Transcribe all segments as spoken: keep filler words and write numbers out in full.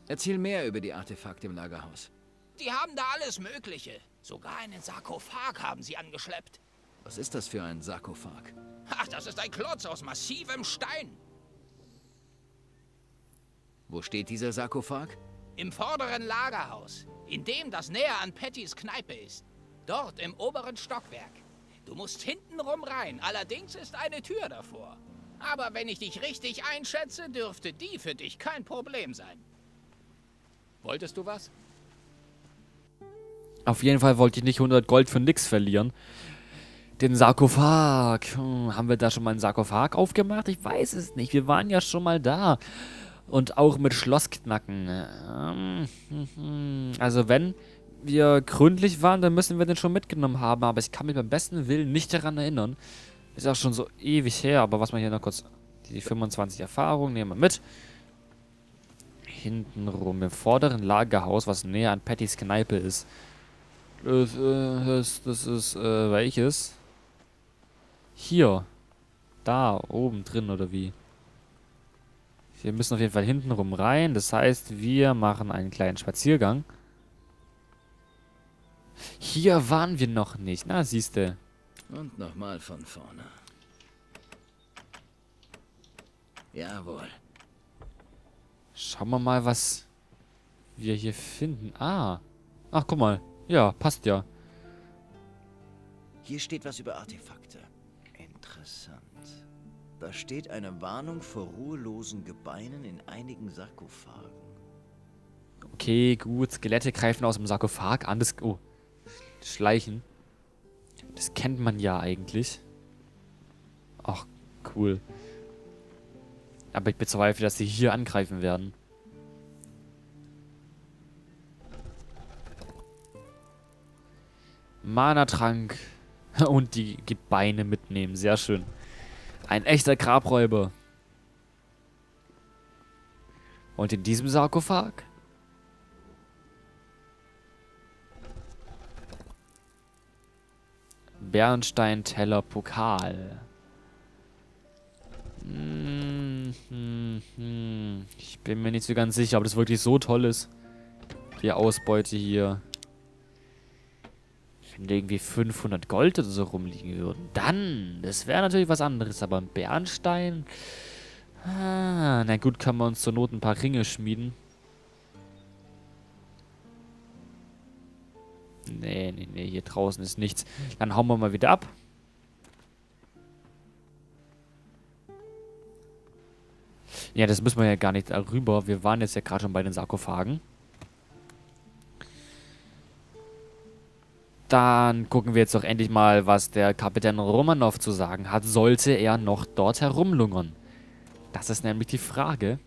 Erzähl mehr über die Artefakte im Lagerhaus. Die haben da alles Mögliche. Sogar einen Sarkophag haben sie angeschleppt. Was ist das für ein Sarkophag? Ach, das ist ein Klotz aus massivem Stein. Wo steht dieser Sarkophag? Im vorderen Lagerhaus, in dem das näher an Pattys Kneipe ist. Dort im oberen Stockwerk. Du musst hintenrum rein, allerdings ist eine Tür davor. Aber wenn ich dich richtig einschätze, dürfte die für dich kein Problem sein. Wolltest du was? Auf jeden Fall wollte ich nicht hundert Gold für nix verlieren. Den Sarkophag. Hm, haben wir da schon mal einen Sarkophag aufgemacht? Ich weiß es nicht. Wir waren ja schon mal da. Und auch mit Schlossknacken. Also wenn wir gründlich waren, dann müssen wir den schon mitgenommen haben. Aber ich kann mich beim besten Willen nicht daran erinnern. Ist auch schon so ewig her. Aber was man hier noch kurz... Die fünfundzwanzig Erfahrung nehmen wir mit. Hintenrum im vorderen Lagerhaus, was näher an Pattys Kneipe ist. Das, äh, das, das ist, äh, welches? Hier. Da, oben drin, oder wie? Wir müssen auf jeden Fall hintenrum rein. Das heißt, wir machen einen kleinen Spaziergang. Hier waren wir noch nicht. Na, siehste. Und nochmal von vorne. Jawohl. Schauen wir mal, was wir hier finden. Ah. Ach, guck mal. Ja, passt ja. Hier steht was über Artefakte. Interessant. Da steht eine Warnung vor ruhelosen Gebeinen in einigen Sarkophagen. Okay, gut. Skelette greifen aus dem Sarkophag an. Das, oh. Schleichen. Das kennt man ja eigentlich. Ach, cool. Aber ich bezweifle, dass sie hier angreifen werden. Mana-Trank. Und die Gebeine mitnehmen. Sehr schön. Ein echter Grabräuber. Und in diesem Sarkophag? Bernstein, Teller, Pokal. Hm, hm, hm. Ich bin mir nicht so ganz sicher, ob das wirklich so toll ist. Die Ausbeute hier. Wenn irgendwie fünfhundert Gold oder so rumliegen würden, dann, das wäre natürlich was anderes. Aber ein Bernstein? Ah, na gut, kann man uns zur Not ein paar Ringe schmieden. Nee, nee, nee, hier draußen ist nichts. Dann hauen wir mal wieder ab. Ja, das müssen wir ja gar nicht darüber. Wir waren jetzt ja gerade schon bei den Sarkophagen. Dann gucken wir jetzt doch endlich mal, was der Kapitän Romanov zu sagen hat, sollte er noch dort herumlungern. Das ist nämlich die Frage.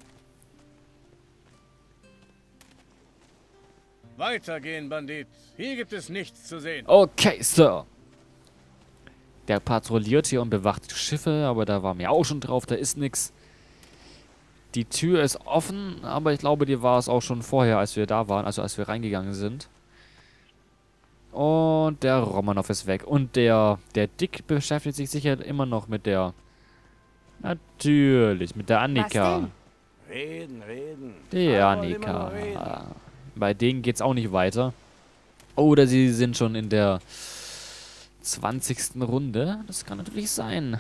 Weitergehen, Bandit. Hier gibt es nichts zu sehen. Okay, Sir. Der patrouilliert hier und bewacht Schiffe, aber da waren wir auch schon drauf, da ist nichts. Die Tür ist offen, aber ich glaube, die war es auch schon vorher, als wir da waren, also als wir reingegangen sind. Und der Romanov ist weg. Und der, der Dick beschäftigt sich sicher immer noch mit der... Natürlich, mit der Annika. Reden, reden. Die Aber immer nur Annika. reden. Bei denen geht's auch nicht weiter. Oder sie sind schon in der zwanzigsten Runde. Das kann natürlich sein.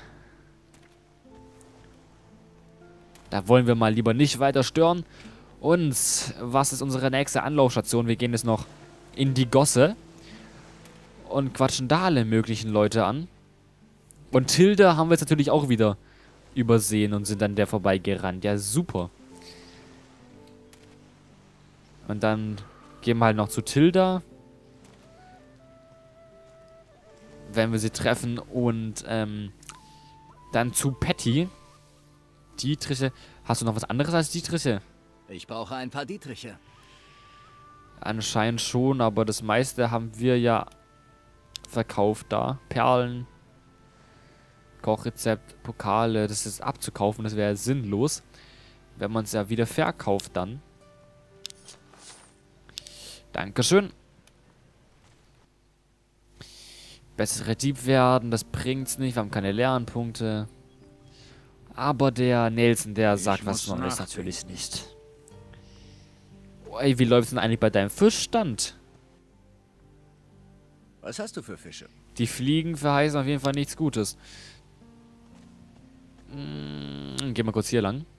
Da wollen wir mal lieber nicht weiter stören. Und was ist unsere nächste Anlaufstation? Wir gehen jetzt noch in die Gosse. Und quatschen da alle möglichen Leute an. Und Tilda haben wir jetzt natürlich auch wieder übersehen und sind an der vorbeigerannt. Ja, super. Und dann gehen wir halt noch zu Tilda. Wenn wir sie treffen. Und ähm, dann zu Patty. Dietriche. Hast du noch was anderes als Dietriche? Ich brauche ein paar Dietriche. Anscheinend schon, aber das meiste haben wir ja verkauft da. Perlen, Kochrezept, Pokale, das ist abzukaufen, das wäre sinnlos. Wenn man es ja wieder verkauft dann. Dankeschön. Bessere Dieb werden, das bringt's nicht, wir haben keine Lernpunkte. Aber der Nelson, der sagt was Neues natürlich nicht. Ey, wie läuft's denn eigentlich bei deinem Fischstand? Was hast du für Fische? Die Fliegen verheißen auf jeden Fall nichts Gutes. Hm, gehen wir kurz hier lang.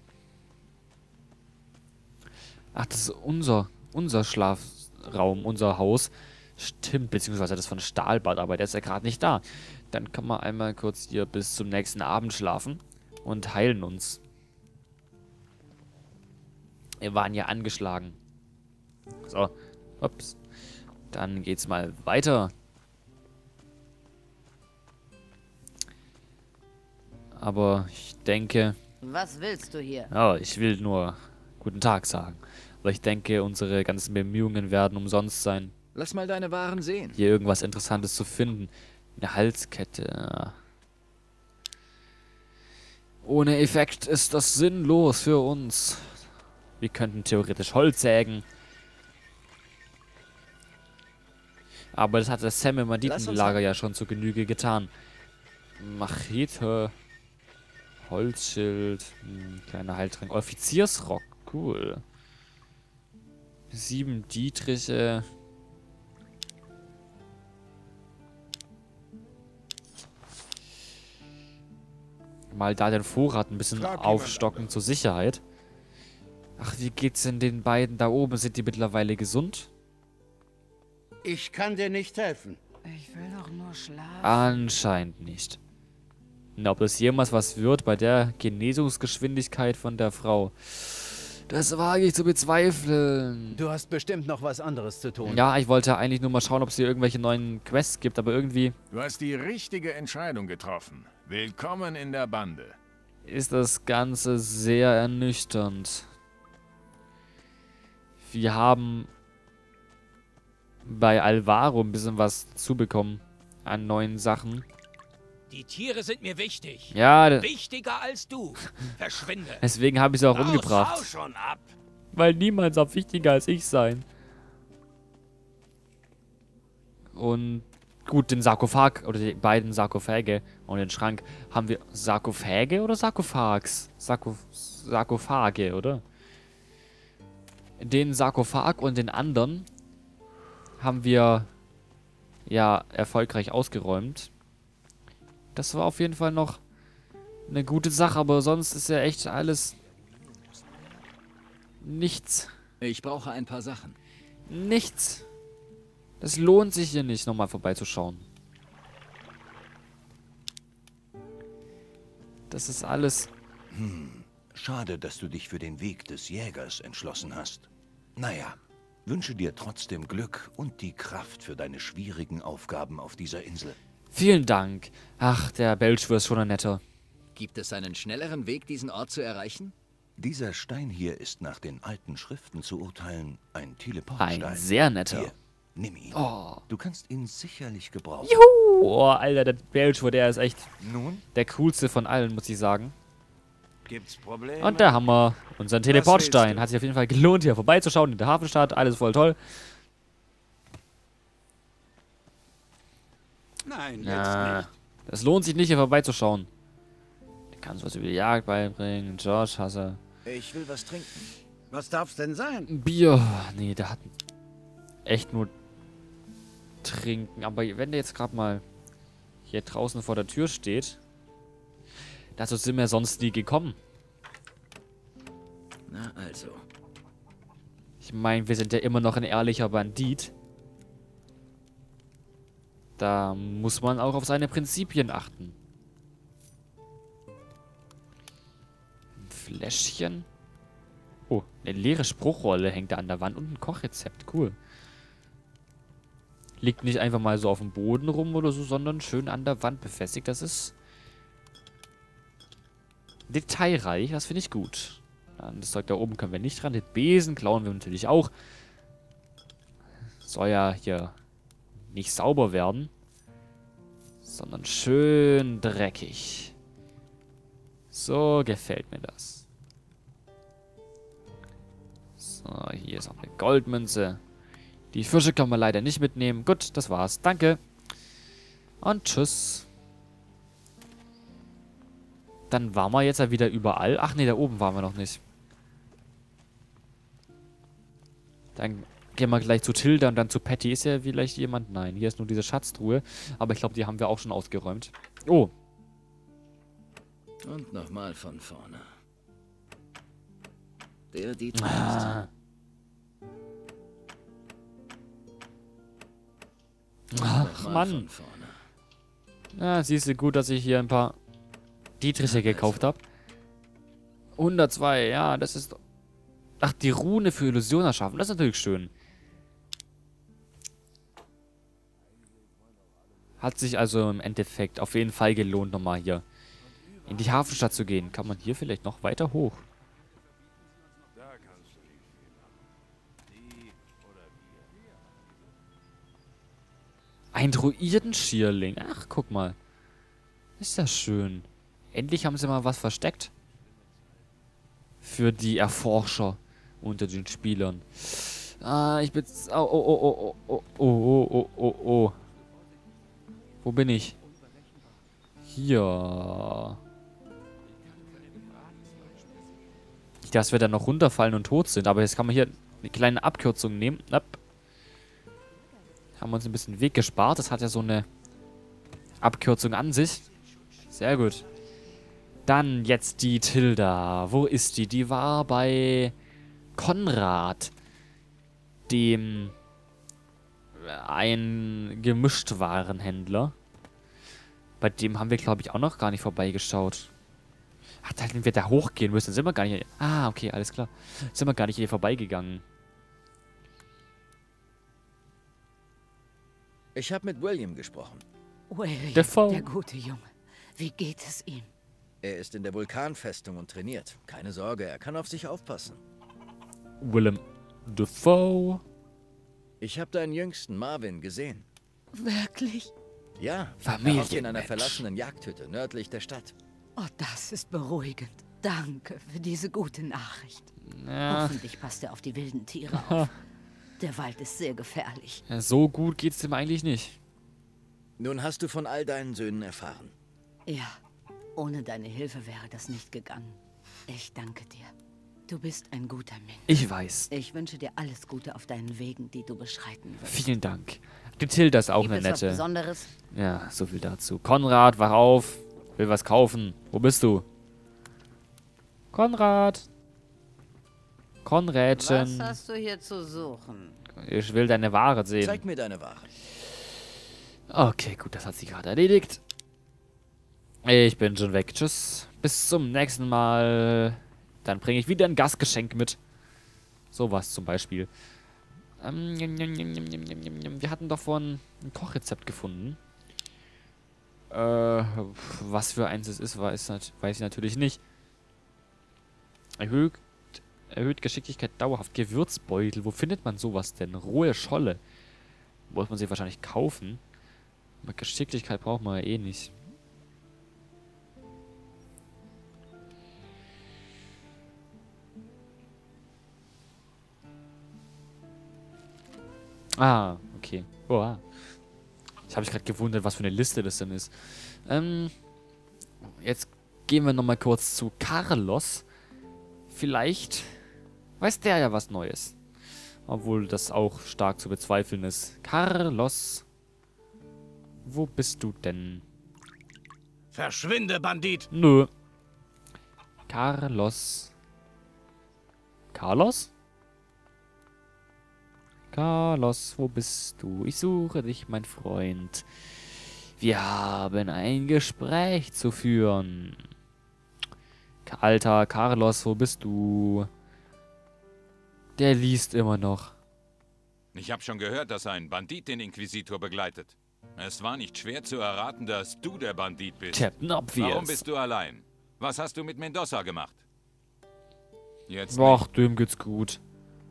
Ach, das ist unser, unser Schlafraum, unser Haus. Stimmt, beziehungsweise das von Stahlbad, aber der ist ja gerade nicht da. Dann kann man einmal kurz hier bis zum nächsten Abend schlafen und heilen uns. Wir waren ja angeschlagen. So, ups. Dann geht's mal weiter. Aber ich denke... Was willst du hier? Ja, ich will nur guten Tag sagen. Aber ich denke, unsere ganzen Bemühungen werden umsonst sein, Lass mal deine Waren sehen. hier irgendwas Interessantes zu finden. Eine Halskette. Ohne Effekt ist das sinnlos für uns. Wir könnten theoretisch Holz sägen. Aber das hat das Sam im Banditenlager ja schon zu Genüge getan. Machete. Holzschild. Hm, kleiner Heiltrank. Offiziersrock. Cool. Sieben Dietriche. Mal da den Vorrat ein bisschen Frag aufstocken zur Sicherheit. Ach, wie geht's denn den beiden da oben? Sind die mittlerweile gesund? Ich kann dir nicht helfen. Ich will doch nur schlafen. Anscheinend nicht. Na, ob das jemals was wird bei der Genesungsgeschwindigkeit von der Frau, das wage ich zu bezweifeln. Du hast bestimmt noch was anderes zu tun. Ja, ich wollte eigentlich nur mal schauen, ob es hier irgendwelche neuen Quests gibt, aber irgendwie Du hast die richtige Entscheidung getroffen. Willkommen in der Bande. ist das Ganze sehr ernüchternd. Wir haben bei Alvaro ein bisschen was zubekommen an neuen Sachen. Die Tiere sind mir wichtig. Ja, d- Wichtiger als du. Verschwinde. deswegen habe ich sie auch Raus, umgebracht. hau schon ab. Weil niemand soll wichtiger als ich sein. Und gut, den Sarkophag, oder die beiden Sarkophage und den Schrank haben wir... Sarkophage oder Sarkophags? Sarko, Sarkophage, oder? Den Sarkophag und den anderen haben wir ja erfolgreich ausgeräumt. Das war auf jeden Fall noch eine gute Sache, aber sonst ist ja echt alles nichts. Ich brauche ein paar Sachen. Nichts. Das lohnt sich hier nicht, nochmal vorbeizuschauen. Das ist alles... Schade, dass du dich für den Weg des Jägers entschlossen hast. Naja, wünsche dir trotzdem Glück und die Kraft für deine schwierigen Aufgaben auf dieser Insel. Vielen Dank. Ach, der Belschwur ist schon ein netter. Gibt es einen schnelleren Weg, diesen Ort zu erreichen? Dieser Stein hier ist nach den alten Schriften zu urteilen ein Teleportstein. Ein sehr netter. Hier, nimm ihn. Oh. Du kannst ihn sicherlich gebrauchen. Juhu. Oh, Alter, der Belschwur, der ist echt Nun, der coolste von allen, muss ich sagen. gibt's Probleme? Und da haben wir unseren Teleportstein. du? Hat sich auf jeden Fall gelohnt, hier vorbeizuschauen in der Hafenstadt. Alles voll toll. Nein, Ja, das lohnt sich nicht, hier vorbeizuschauen. Du kannst was über die Jagd beibringen. George, hasse. Ich will was trinken. Was darf's denn sein? Bier. Nee, der hat echt nur trinken. Aber wenn der jetzt gerade mal hier draußen vor der Tür steht, dazu sind wir sonst nie gekommen. Na also. Ich meine, wir sind ja immer noch ein ehrlicher Bandit. Da muss man auch auf seine Prinzipien achten. Ein Fläschchen. Oh, eine leere Spruchrolle hängt da an der Wand und ein Kochrezept. Cool. Liegt nicht einfach mal so auf dem Boden rum oder so, sondern schön an der Wand befestigt. Das ist detailreich. Das finde ich gut. An das Zeug da oben können wir nicht ran. Den Besen klauen wir natürlich auch. Soll ja hier nicht sauber werden, sondern schön dreckig. So gefällt mir das. So, hier ist auch eine Goldmünze. Die Fische können wir leider nicht mitnehmen. Gut, das war's. Danke. Und tschüss. Dann waren wir jetzt ja wieder überall. Ach nee, da oben waren wir noch nicht. Dann gehen wir gleich zu Tilda und dann zu Patty. Ist ja vielleicht jemand? Nein, hier ist nur diese Schatztruhe. Aber ich glaube, die haben wir auch schon ausgeräumt. Oh. Und nochmal von vorne. Der Dietrich Ah. Ach, Mann. von vorne. Ja, siehst du, gut, dass ich hier ein paar Dietriche gekauft habe. hundertzwei, ja, das ist... Ach, die Rune für Illusion erschaffen, das ist natürlich schön. Hat sich also im Endeffekt auf jeden Fall gelohnt, nochmal hier in die Hafenstadt zu gehen. Kann man hier vielleicht noch weiter hoch? Ein Druidenschierling. Ach, guck mal. Ist das schön. Endlich haben sie mal was versteckt. Für die Erforscher unter den Spielern. Ah, ich bin... Oh, oh, oh, oh, oh, oh, oh, oh, oh, oh. Wo bin ich? Hier. Nicht, dass wir dann noch runterfallen und tot sind. Aber jetzt kann man hier eine kleine Abkürzung nehmen. Ab. Haben wir uns ein bisschen Weg gespart. Das hat ja so eine Abkürzung an sich. Sehr gut. Dann jetzt die Tilda. Wo ist die? Die war bei Konrad, dem ein Gemischtwarenhändler. Bei dem haben wir, glaube ich, auch noch gar nicht vorbeigeschaut. Ach, da hätten wir da hochgehen müssen. Sind wir gar nicht... Ah, okay, alles klar. Sind wir gar nicht hier vorbeigegangen. Ich habe mit William gesprochen. William, Defoe. der gute Junge. Wie geht es ihm? Er ist in der Vulkanfestung und trainiert. Keine Sorge, er kann auf sich aufpassen. Willem Dafoe. Ich habe deinen Jüngsten, Marvin, gesehen. Wirklich? Ja, Familienmensch. er hockt in einer verlassenen Jagdhütte nördlich der Stadt. Oh, das ist beruhigend. Danke für diese gute Nachricht. Ja, Hoffentlich passt er auf die wilden Tiere auf. Der Wald ist sehr gefährlich. ja, so gut geht's dem eigentlich nicht. Nun hast du von all deinen Söhnen erfahren. Ja, ohne deine Hilfe wäre das nicht gegangen. Ich danke dir. Du bist ein guter Mensch. Ich weiß. Ich wünsche dir alles Gute auf deinen Wegen, die du beschreiten wirst. Vielen Dank. Die Tilda ist auch Gibt eine es was nette. Besonderes? Ja, so viel dazu. Konrad, wach auf. Will was kaufen. Wo bist du? Konrad. Konrädchen. Was hast du hier zu suchen? Ich will deine Ware sehen. Zeig mir deine Ware. Okay, gut, das hat sie gerade erledigt. Ich bin schon weg. Tschüss. Bis zum nächsten Mal. Dann bringe ich wieder ein Gastgeschenk mit. Sowas zum Beispiel. Ähm, wir hatten doch vorhin ein Kochrezept gefunden. Äh, was für eins es ist, weiß, weiß ich natürlich nicht. Erhöht, erhöht Geschicklichkeit dauerhaft. Gewürzbeutel. Wo findet man sowas denn? Rohe Scholle. Muss man sie wahrscheinlich kaufen. Aber Geschicklichkeit braucht man ja eh nicht. Ah, okay. Oha. Ich habe mich gerade gewundert, was für eine Liste das denn ist. Ähm, jetzt gehen wir nochmal kurz zu Carlos. Vielleicht weiß der ja was Neues. Obwohl das auch stark zu bezweifeln ist. Carlos, wo bist du denn? Verschwinde, Bandit! Nö. Carlos. Carlos? Carlos, wo bist du? Ich suche dich, mein Freund. Wir haben ein Gespräch zu führen. Alter, Carlos, wo bist du? Der liest immer noch. Ich habe schon gehört, dass ein Bandit den Inquisitor begleitet. Es war nicht schwer zu erraten, dass du der Bandit bist. Captain Obvious. Warum bist du allein? Was hast du mit Mendoza gemacht? Jetzt Ach, nicht. dem geht's gut.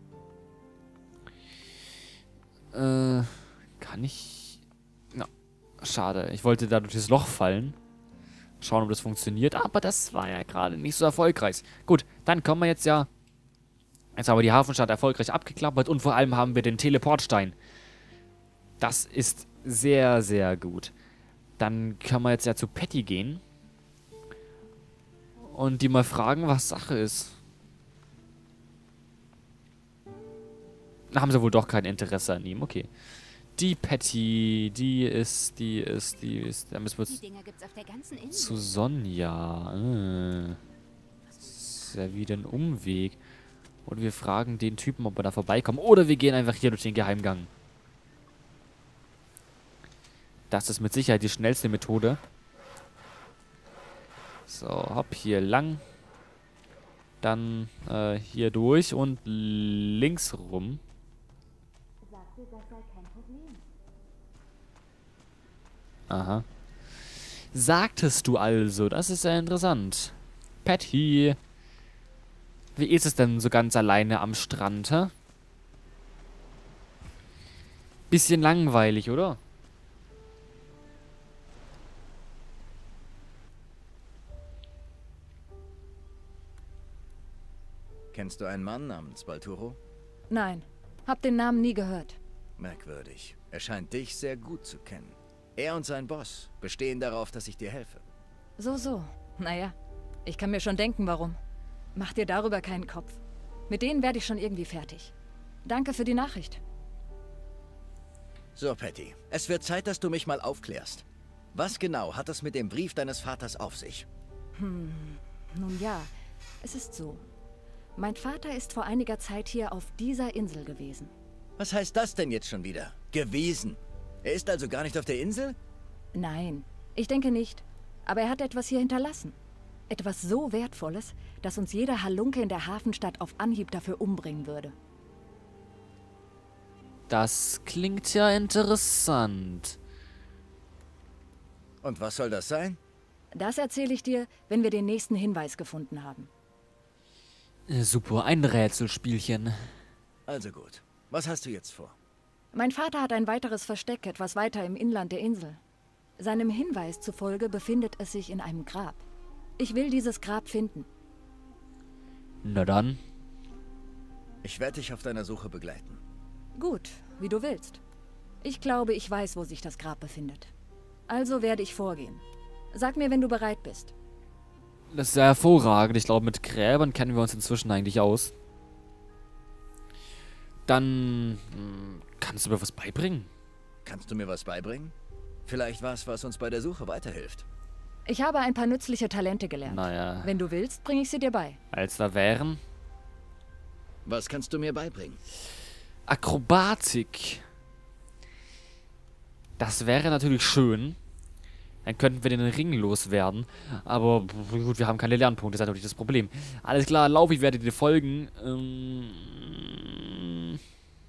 Äh, kann ich... Na, schade. Ich wollte da durch das Loch fallen. Schauen, ob das funktioniert. Aber das war ja gerade nicht so erfolgreich. Gut, dann kommen wir jetzt ja... Jetzt haben wir die Hafenstadt erfolgreich abgeklappert. Und vor allem haben wir den Teleportstein. Das ist sehr, sehr gut. Dann können wir jetzt ja zu Patty gehen. Und die mal fragen, was Sache ist. haben sie wohl doch kein Interesse an ihm. Okay. Die Patty, die ist, die ist, die ist. Da müssen wir Die Dinger gibt's auf der ganzen Insel. zu Sonja. Äh. Das ist ja wieder ein Umweg. Und wir fragen den Typen, ob wir da vorbeikommen. Oder wir gehen einfach hier durch den Geheimgang. Das ist mit Sicherheit die schnellste Methode. So, hopp, hier lang. Dann äh, hier durch und links rum. Aha. Sagtest du also, das ist ja interessant. Patty. Wie ist es denn so ganz alleine am Strand, hä? Bisschen langweilig, oder? Kennst du einen Mann namens Balturo? Nein, hab den Namen nie gehört. Merkwürdig. Er scheint dich sehr gut zu kennen. Er und sein Boss bestehen darauf, dass ich dir helfe. So, so. Naja, ich kann mir schon denken, warum. Mach dir darüber keinen Kopf. Mit denen werde ich schon irgendwie fertig. Danke für die Nachricht. So, Patty. Es wird Zeit, dass du mich mal aufklärst. Was genau hat es mit dem Brief deines Vaters auf sich? Hm, nun ja, es ist so. Mein Vater ist vor einiger Zeit hier auf dieser Insel gewesen. Was heißt das denn jetzt schon wieder? Gewesen? Er ist also gar nicht auf der Insel? Nein, ich denke nicht. Aber er hat etwas hier hinterlassen. Etwas so Wertvolles, dass uns jeder Halunke in der Hafenstadt auf Anhieb dafür umbringen würde. Das klingt ja interessant. Und was soll das sein? Das erzähle ich dir, wenn wir den nächsten Hinweis gefunden haben. Super, ein Rätselspielchen. Also gut. Was hast du jetzt vor? Mein Vater hat ein weiteres Versteck etwas weiter im Inland der Insel. Seinem Hinweis zufolge befindet es sich in einem Grab. Ich will dieses Grab finden. Na dann. Ich werde dich auf deiner Suche begleiten. Gut, wie du willst. Ich glaube, ich weiß, wo sich das Grab befindet. Also werde ich vorgehen. Sag mir, wenn du bereit bist. Das ist ja hervorragend. Ich glaube, mit Gräbern kennen wir uns inzwischen eigentlich aus. Dann hm, kannst du mir was beibringen? Kannst du mir was beibringen? Vielleicht was, was uns bei der Suche weiterhilft. Ich habe ein paar nützliche Talente gelernt. Naja. Wenn du willst, bringe ich sie dir bei. Als da wären? Was kannst du mir beibringen? Akrobatik. Das wäre natürlich schön. Dann könnten wir den Ring loswerden. Aber gut, wir haben keine Lernpunkte, das ist natürlich das Problem. Alles klar, lauf, ich werde dir folgen. Ähm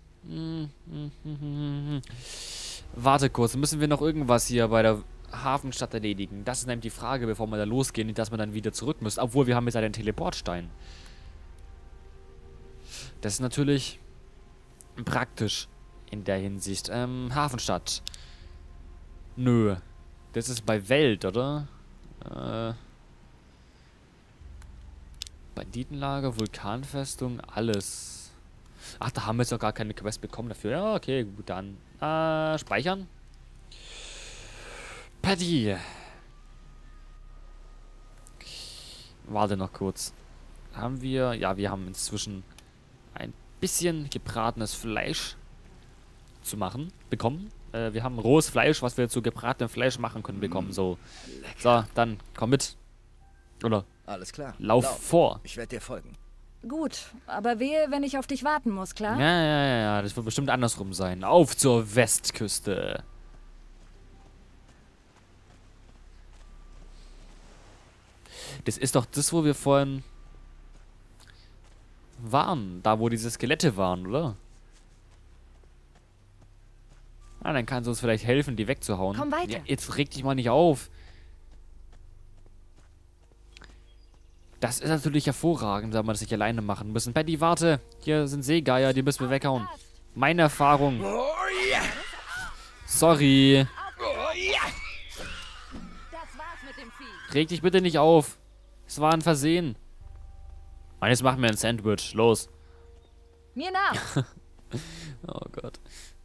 Warte kurz, müssen wir noch irgendwas hier bei der Hafenstadt erledigen? Das ist nämlich die Frage, bevor wir da losgehen, nicht, dass wir dann wieder zurück müssen. Obwohl, wir haben jetzt ja den Teleportstein. Das ist natürlich praktisch in der Hinsicht. Ähm, Hafenstadt. Nö. Das ist bei Welt, oder? Äh, Banditenlager, Vulkanfestung, alles. Ach, da haben wir jetzt noch gar keine Quest bekommen dafür. Ja, okay, gut, dann. Äh, speichern. Patty. Warte noch kurz. Haben wir... Ja, wir haben inzwischen ein bisschen gebratenes Fleisch zu machen, bekommen. Äh, wir haben rohes Fleisch, was wir zu gebratenem Fleisch machen können, bekommen. So, so, dann komm mit. Oder? Alles klar. Lauf, Lauf. vor. Ich werde dir folgen. Gut, aber wehe, wenn ich auf dich warten muss, klar? Ja, ja, ja, ja. Das wird bestimmt andersrum sein. Auf zur Westküste. Das ist doch das, wo wir vorhin waren. Da, wo diese Skelette waren, oder? Ah, dann kann es uns vielleicht helfen, die wegzuhauen. Komm weiter. Ja, jetzt reg dich mal nicht auf. Das ist natürlich hervorragend, wenn wir das nicht alleine machen müssen. Patty, warte. Hier sind Seegeier, die müssen wir weghauen. Meine Erfahrung. Sorry. Reg dich bitte nicht auf. Es war ein Versehen. Mann, jetzt machen wir ein Sandwich. Los. Mir nach. Oh Gott.